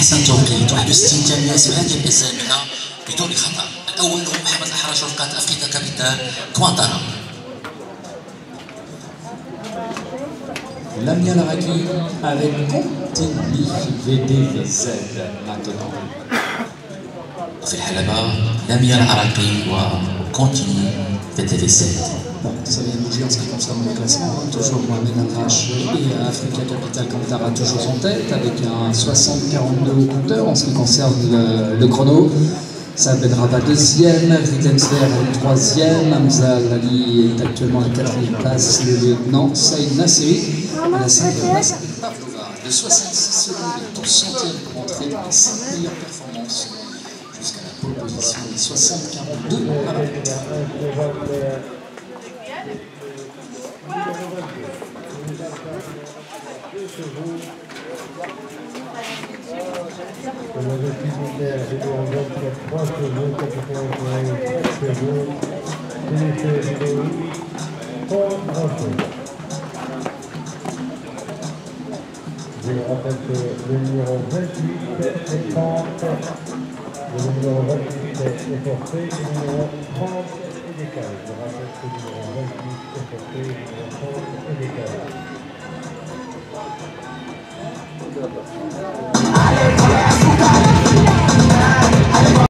احسن توقيت 61 تمييز في هذه الازمنه بدون خطا. الاول هو محمد الحراج رفقه افريكا كابيتال كوانتارا. Lamia Laraki avec Contini VDVZ maintenant. وفي الحلبة لاميا العراقي وكونتيني VDVZ. Ça vient de dire en ce qui concerne le classement, toujours Mohamed Al-Rash et Africa Capital Kantara toujours en tête avec un 60-42 au compteur en ce qui concerne le chrono. Saad Bedraba deuxième, Ridensler est troisième, Hamza Lali est actuellement à la quatrième place, le lieutenant Saïd Nasseri à la cinquième place avec Pavlova de 66 secondes et 12 centièmes pour entrer dans les 5 meilleures performances jusqu'à la pole position des 60-42 à la tête. Je rappelle que le numéro 28 est 30, le numéro 28 est forfait, le numéro 30 est décalé. Je rappelle que le numéro 28 est forfait, le numéro 30